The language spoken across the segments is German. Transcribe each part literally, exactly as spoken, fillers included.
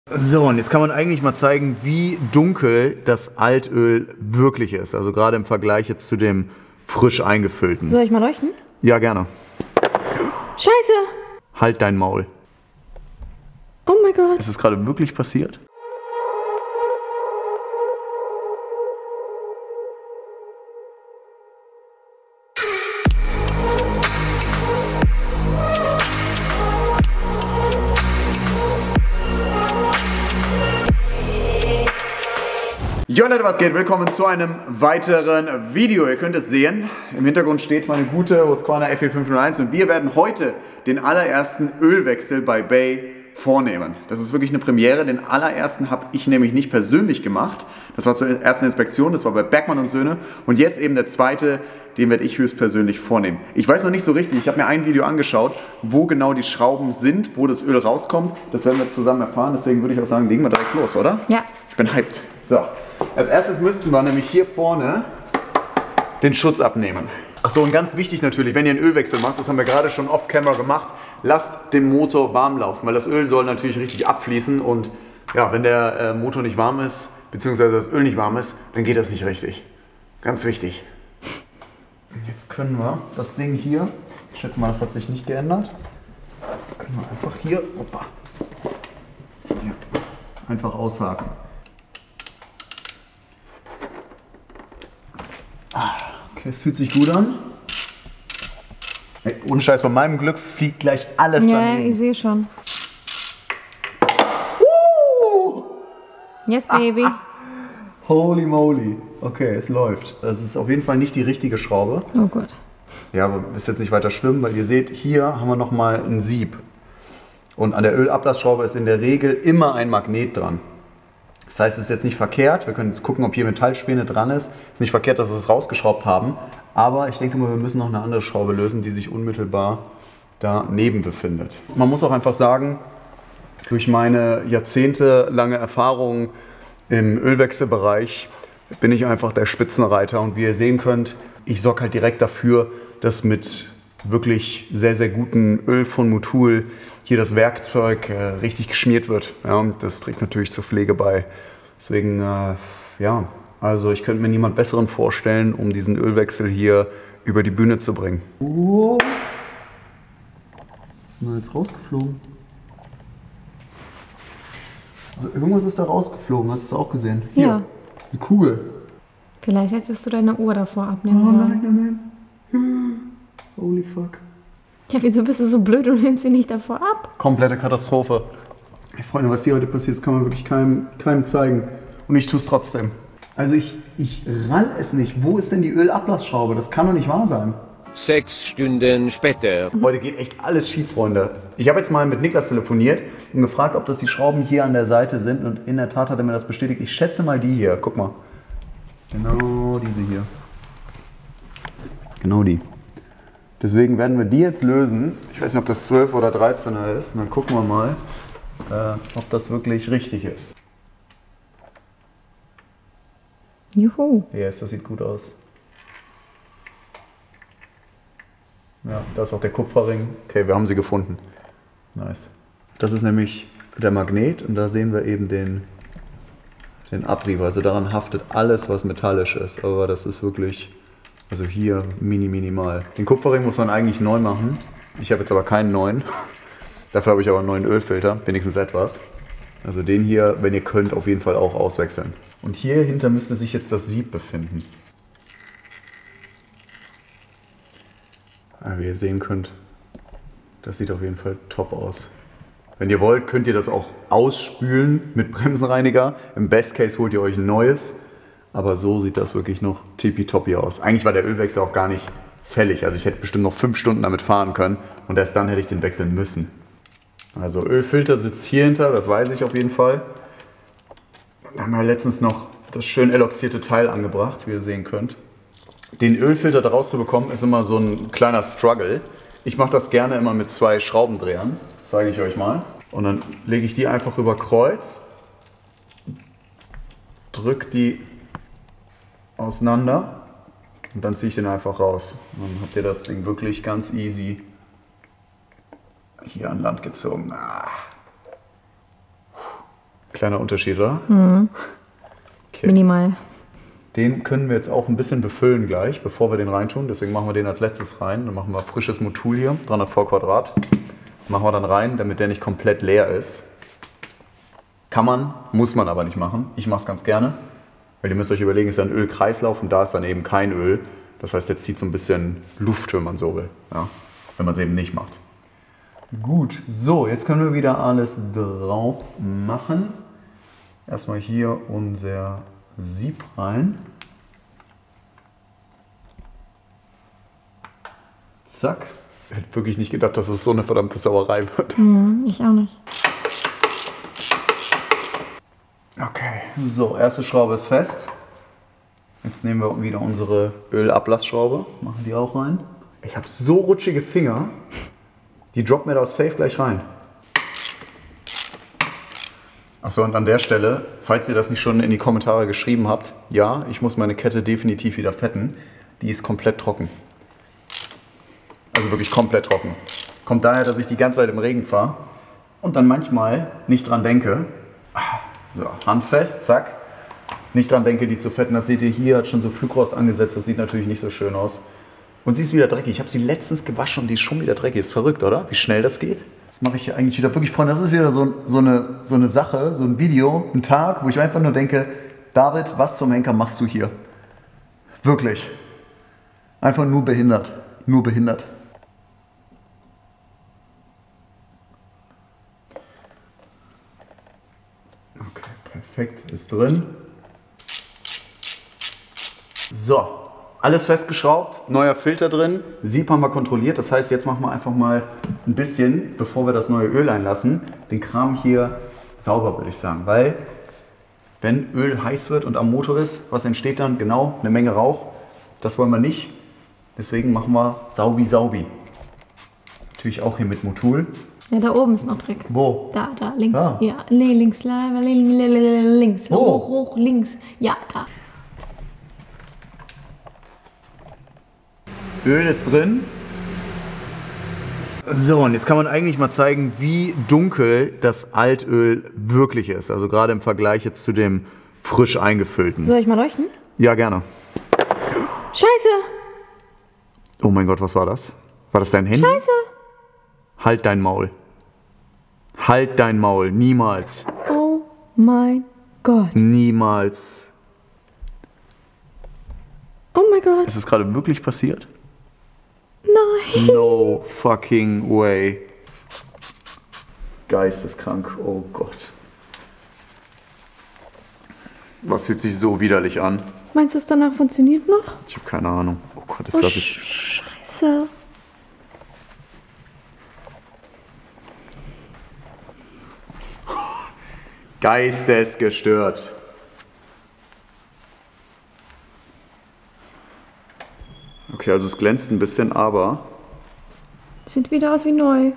So, und jetzt kann man eigentlich mal zeigen, wie dunkel das Altöl wirklich ist. Also gerade im Vergleich jetzt zu dem frisch eingefüllten. Soll ich mal leuchten? Ja, gerne. Scheiße! Halt dein Maul. Oh mein Gott. Ist es gerade wirklich passiert? Jo Leute, was geht? Willkommen zu einem weiteren Video. Ihr könnt es sehen, im Hintergrund steht meine gute Husqvarna F E fünf null eins und wir werden heute den allerersten Ölwechsel bei Bay vornehmen. Das ist wirklich eine Premiere. Den allerersten habe ich nämlich nicht persönlich gemacht. Das war zur ersten Inspektion, das war bei Bergmann und Söhne. Und jetzt eben der zweite, den werde ich höchstpersönlich vornehmen. Ich weiß noch nicht so richtig, ich habe mir ein Video angeschaut, wo genau die Schrauben sind, wo das Öl rauskommt. Das werden wir zusammen erfahren, deswegen würde ich auch sagen, legen wir direkt los, oder? Ja. Ich bin hyped. So. Als erstes müssten wir nämlich hier vorne den Schutz abnehmen. Achso, und ganz wichtig natürlich, wenn ihr einen Ölwechsel macht, das haben wir gerade schon off-camera gemacht, lasst den Motor warm laufen, weil das Öl soll natürlich richtig abfließen und ja, wenn der äh, Motor nicht warm ist, beziehungsweise das Öl nicht warm ist, dann geht das nicht richtig. Ganz wichtig. Und jetzt können wir das Ding hier, ich schätze mal, das hat sich nicht geändert, können wir einfach hier, opa, hier einfach aushaken. Okay, es fühlt sich gut an. Hey, ohne Scheiß, bei meinem Glück fliegt gleich alles ja, daneben. Ja, ich sehe schon. Uh! Yes, baby. Ah, ah. Holy moly. Okay, es läuft. Das ist auf jeden Fall nicht die richtige Schraube. Oh Gott. Ja, aber ist jetzt nicht weiter schlimm, weil ihr seht, hier haben wir nochmal ein Sieb. Und an der Ölablassschraube ist in der Regel immer ein Magnet dran. Das heißt, es ist jetzt nicht verkehrt, wir können jetzt gucken, ob hier Metallspäne dran ist. Es ist nicht verkehrt, dass wir es rausgeschraubt haben, aber ich denke mal, wir müssen noch eine andere Schraube lösen, die sich unmittelbar daneben befindet. Man muss auch einfach sagen, durch meine jahrzehntelange Erfahrung im Ölwechselbereich bin ich einfach der Spitzenreiter und wie ihr sehen könnt, ich sorge halt direkt dafür, dass mit wirklich sehr, sehr gutem Öl von Motul hier das Werkzeug äh, richtig geschmiert wird. Ja, und das trägt natürlich zur Pflege bei. Deswegen, äh, ja, also ich könnte mir niemand Besseren vorstellen, um diesen Ölwechsel hier über die Bühne zu bringen. Oh. Was ist denn da jetzt rausgeflogen? Also irgendwas ist da rausgeflogen, hast du es auch gesehen? Hier, ja. Eine Kugel. Vielleicht hättest du deine Uhr davor abnehmen sollen. Oh nein, nein, nein. Holy fuck. Ja, wieso bist du so blöd und nimmst sie nicht davor ab? Komplette Katastrophe. Hey Freunde, was hier heute passiert, das kann man wirklich keinem, keinem zeigen. Und ich tue es trotzdem. Also ich, ich rall es nicht. Wo ist denn die Ölablassschraube? Das kann doch nicht wahr sein. Sechs Stunden später. Heute geht echt alles schief, Freunde. Ich habe jetzt mal mit Niklas telefoniert und gefragt, ob das die Schrauben hier an der Seite sind. Und in der Tat hat er mir das bestätigt. Ich schätze mal die hier. Guck mal. Genau diese hier. Genau die. Deswegen werden wir die jetzt lösen. Ich weiß nicht, ob das zwölf oder dreizehner ist. Und dann gucken wir mal, äh, ob das wirklich richtig ist. Juhu. Yes, das sieht gut aus. Ja, da ist auch der Kupferring. Okay, wir haben sie gefunden. Nice. Das ist nämlich der Magnet und da sehen wir eben den, den Abrieb. Also daran haftet alles, was metallisch ist. Aber das ist wirklich... Also hier mini minimal. Den Kupferring muss man eigentlich neu machen. Ich habe jetzt aber keinen neuen. Dafür habe ich aber einen neuen Ölfilter, wenigstens etwas. Also den hier, wenn ihr könnt, auf jeden Fall auch auswechseln. Und hier hinter müsste sich jetzt das Sieb befinden. Aber wie ihr sehen könnt, das sieht auf jeden Fall top aus. Wenn ihr wollt, könnt ihr das auch ausspülen mit Bremsenreiniger. Im Best Case holt ihr euch ein neues. Aber so sieht das wirklich noch tippitoppi aus. Eigentlich war der Ölwechsel auch gar nicht fällig. Also ich hätte bestimmt noch fünf Stunden damit fahren können und erst dann hätte ich den wechseln müssen. Also Ölfilter sitzt hier hinter, das weiß ich auf jeden Fall. Dann haben wir letztens noch das schön eloxierte Teil angebracht, wie ihr sehen könnt. Den Ölfilter daraus zu bekommen, ist immer so ein kleiner Struggle. Ich mache das gerne immer mit zwei Schraubendrehern. Das zeige ich euch mal. Und dann lege ich die einfach über Kreuz, drücke die auseinander und dann ziehe ich den einfach raus. Und dann habt ihr das Ding wirklich ganz easy hier an Land gezogen. Ah. kleiner Unterschied, oder? Mhm. Okay. Minimal. Den können wir jetzt auch ein bisschen befüllen gleich, bevor wir den reintun. Deswegen machen wir den als letztes rein. Dann machen wir frisches Motul hier, dreihundert V Quadrat. Machen wir dann rein, damit der nicht komplett leer ist. Kann man, muss man aber nicht machen. Ich mache es ganz gerne. Weil ihr müsst euch überlegen, es ist ein Ölkreislauf und da ist dann eben kein Öl. Das heißt, jetzt zieht so ein bisschen Luft, wenn man so will. Ja? Wenn man es eben nicht macht. Gut, so, jetzt können wir wieder alles drauf machen. Erstmal hier unser Sieb rein. Zack. Ich hätte wirklich nicht gedacht, dass es so eine verdammte Sauerei wird. Mhm, ich auch nicht. Okay, so, erste Schraube ist fest. Jetzt nehmen wir wieder unsere Ölablassschraube, machen die auch rein. Ich habe so rutschige Finger, die droppen mir da safe gleich rein. Achso, und an der Stelle, falls ihr das nicht schon in die Kommentare geschrieben habt, ja, ich muss meine Kette definitiv wieder fetten. Die ist komplett trocken. Also wirklich komplett trocken. Kommt daher, dass ich die ganze Zeit im Regen fahre und dann manchmal nicht dran denke. So, handfest, zack. Nicht dran denke, die zu fetten. Das seht ihr hier, hat schon so Flugrost angesetzt. Das sieht natürlich nicht so schön aus. Und sie ist wieder dreckig. Ich habe sie letztens gewaschen und die ist schon wieder dreckig. Ist verrückt, oder? Wie schnell das geht. Das mache ich hier eigentlich wieder wirklich, Freunde. Das ist wieder so, so, eine, so eine Sache, so ein Video, ein Tag, wo ich einfach nur denke, David, was zum Henker machst du hier? Wirklich. Einfach nur behindert. Nur behindert. Okay, perfekt. Ist drin. So, alles festgeschraubt, neuer Filter drin, Sieb haben wir kontrolliert, das heißt, jetzt machen wir einfach mal ein bisschen, bevor wir das neue Öl einlassen, den Kram hier sauber, würde ich sagen, weil wenn Öl heiß wird und am Motor ist, was entsteht dann? Genau, eine Menge Rauch, das wollen wir nicht, deswegen machen wir Saubi Saubi. Natürlich auch hier mit Motul. Ja, da oben ist noch Dreck. Wo? Da, da, links. Da. Ja, nee, links, links. Wo? Hoch, hoch, links. Ja, da. Öl ist drin. So, und jetzt kann man eigentlich mal zeigen, wie dunkel das Altöl wirklich ist. Also gerade im Vergleich jetzt zu dem frisch eingefüllten. Soll ich mal leuchten? Ja, gerne. Scheiße! Oh mein Gott, was war das? War das dein Handy? Scheiße! Halt dein Maul. Halt dein Maul. Niemals. Oh mein Gott. Niemals. Oh mein Gott. Ist es gerade wirklich passiert? Nein. No fucking way. Geisteskrank. Oh Gott. Was fühlt sich so widerlich an? Meinst du, es danach funktioniert noch? Ich habe keine Ahnung. Oh Gott, das Oh, lasse ich. Scheiße. Geistesgestört. Okay, also es glänzt ein bisschen, aber... Sieht wieder aus wie neu.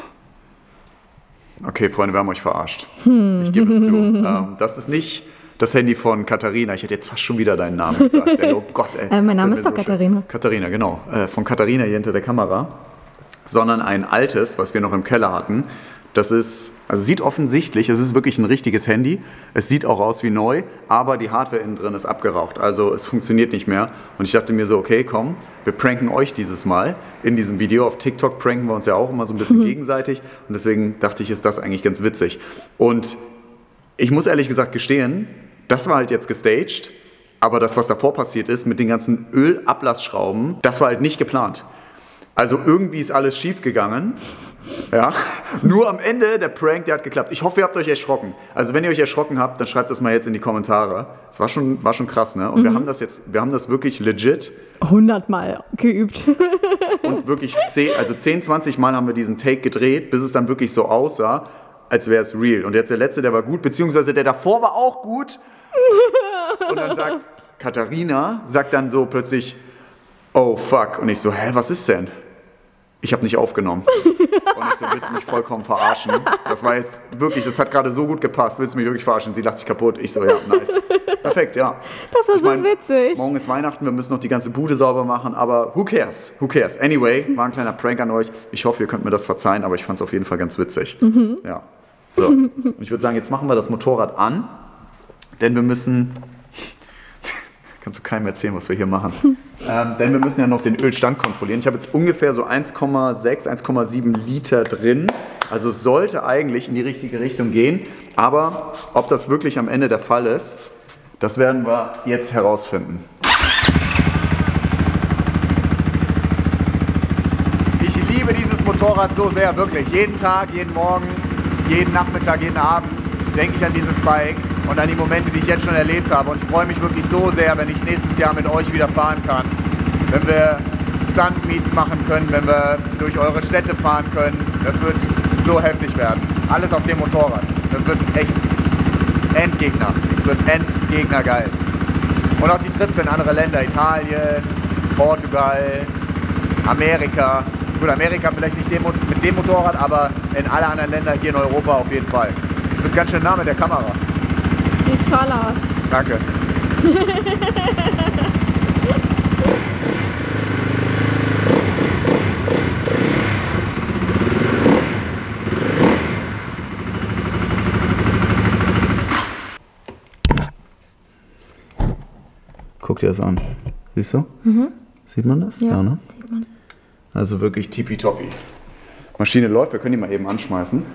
Okay, Freunde, wir haben euch verarscht. Ich gebe es zu. Ähm, das ist nicht das Handy von Katharina. Ich hätte jetzt fast schon wieder deinen Namen gesagt. Ey, oh Gott, ey. Äh, mein Name Das ist mir doch so Katharina. schön. Katharina, genau. Äh, von Katharina hier hinter der Kamera. Sondern ein altes, was wir noch im Keller hatten. Das ist, also sieht offensichtlich, es ist wirklich ein richtiges Handy. Es sieht auch aus wie neu, aber die Hardware innen drin ist abgeraucht. Also es funktioniert nicht mehr. Und ich dachte mir so, okay, komm, wir pranken euch dieses Mal in diesem Video. Auf TikTok pranken wir uns ja auch immer so ein bisschen gegenseitig. Und deswegen dachte ich, ist das eigentlich ganz witzig. Und ich muss ehrlich gesagt gestehen, das war halt jetzt gestaged. Aber das, was davor passiert ist mit den ganzen Ölablassschrauben, das war halt nicht geplant. Also irgendwie ist alles schief gegangen. Ja, nur am Ende der Prank, der hat geklappt. Ich hoffe, ihr habt euch erschrocken. Also wenn ihr euch erschrocken habt, dann schreibt das mal jetzt in die Kommentare. Das war schon, war schon krass, ne? Und mhm. wir haben das jetzt, wir haben das wirklich legit hundertmal geübt. und wirklich zehn, also zehn, zwanzig Mal haben wir diesen Take gedreht, bis es dann wirklich so aussah, als wäre es real. Und jetzt der letzte, der war gut, beziehungsweise der davor war auch gut. Und dann sagt Katharina, sagt dann so plötzlich, oh fuck. Und ich so, hä, was ist denn? Ich habe nicht aufgenommen. Und ich so, willst du mich vollkommen verarschen? Das war jetzt wirklich, das hat gerade so gut gepasst. Willst du mich wirklich verarschen? Sie lacht sich kaputt. Ich so, ja, nice. Perfekt, ja. Das war ich so mein, witzig. Morgen ist Weihnachten, wir müssen noch die ganze Bude sauber machen, aber who cares? Who cares? Anyway, war ein kleiner Prank an euch. Ich hoffe, ihr könnt mir das verzeihen, aber ich fand es auf jeden Fall ganz witzig. Mhm. Ja. So, und ich würde sagen, jetzt machen wir das Motorrad an, denn wir müssen, kannst du keinem erzählen, was wir hier machen, ähm, denn wir müssen ja noch den Ölstand kontrollieren. Ich habe jetzt ungefähr so eins Komma sechs, eins Komma sieben Liter drin, also es sollte eigentlich in die richtige Richtung gehen, aber ob das wirklich am Ende der Fall ist, das werden wir jetzt herausfinden. Ich liebe dieses Motorrad so sehr, wirklich. Jeden Tag, jeden Morgen, jeden Nachmittag, jeden Abend denke ich an dieses Bike und an die Momente, die ich jetzt schon erlebt habe. Und ich freue mich wirklich so sehr, wenn ich nächstes Jahr mit euch wieder fahren kann. Wenn wir Stunt-Meets machen können, wenn wir durch eure Städte fahren können. Das wird so heftig werden. Alles auf dem Motorrad. Das wird echt Endgegner. Das wird Endgegner geil. Und auch die Trips in andere Länder. Italien, Portugal, Amerika. Gut, Amerika vielleicht nicht dem, mit dem Motorrad, aber in alle anderen Länder hier in Europa auf jeden Fall. Du bist ganz schön nah mit der Kamera. Sieht toll aus. Danke. Guck dir das an. Siehst du? Mhm. Sieht man das? Ja, ja, ne? sieht man. Also wirklich tippitoppi. Maschine läuft, wir können die mal eben anschmeißen.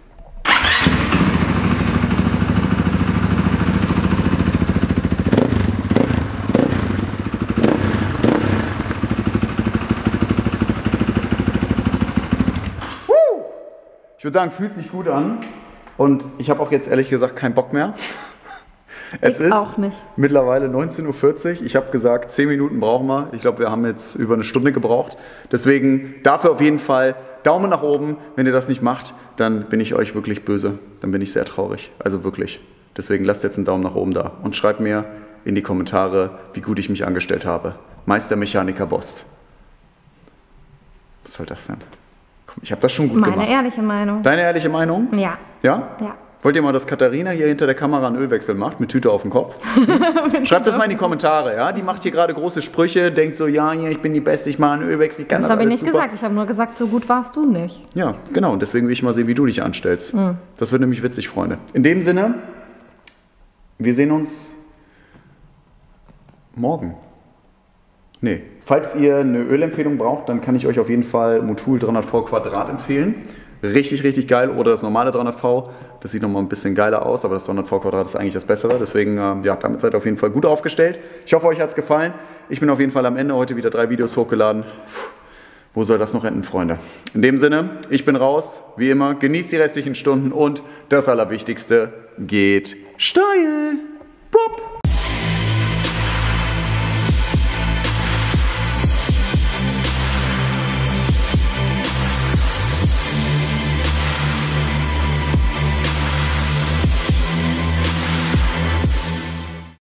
Ich würde sagen, fühlt sich gut an und ich habe auch jetzt ehrlich gesagt keinen Bock mehr. Es ich ist auch nicht. Mittlerweile neunzehn Uhr vierzig. Ich habe gesagt, zehn Minuten brauchen wir. Ich glaube, wir haben jetzt über eine Stunde gebraucht. Deswegen dafür auf jeden Fall Daumen nach oben. Wenn ihr das nicht macht, dann bin ich euch wirklich böse. Dann bin ich sehr traurig. Also wirklich. Deswegen lasst jetzt einen Daumen nach oben da und schreibt mir in die Kommentare, wie gut ich mich angestellt habe. Meistermechaniker Bost. Was soll das denn? Komm, ich habe das schon gut Meine gemacht. Meine ehrliche Meinung. Deine ehrliche Meinung? Ja. Ja? Ja. Wollt ihr mal, dass Katharina hier hinter der Kamera einen Ölwechsel macht, mit Tüte auf dem Kopf? Hm? Schreibt das mal in die Kommentare, ja? Die macht hier gerade große Sprüche, denkt so, ja, ja, ich bin die Beste, ich mache einen Ölwechsel, ich kann das das habe ich alles nicht super. gesagt, ich habe nur gesagt, so gut warst du nicht. Ja, genau, und deswegen will ich mal sehen, wie du dich anstellst. Mhm. Das wird nämlich witzig, Freunde. In dem Sinne, wir sehen uns morgen. Nee. Falls ihr eine Ölempfehlung braucht, dann kann ich euch auf jeden Fall Motul dreihundert V Quadrat empfehlen. Richtig, richtig geil. Oder das normale dreihundert V. Das sieht nochmal ein bisschen geiler aus, aber das dreihundert V Quadrat ist eigentlich das Bessere. Deswegen, ähm, ja, damit seid ihr auf jeden Fall gut aufgestellt. Ich hoffe, euch hat es gefallen. Ich bin auf jeden Fall am Ende heute wieder drei Videos hochgeladen. Wo soll das noch enden, Freunde? In dem Sinne, ich bin raus. Wie immer, genießt die restlichen Stunden und das Allerwichtigste, geht steil. Pop.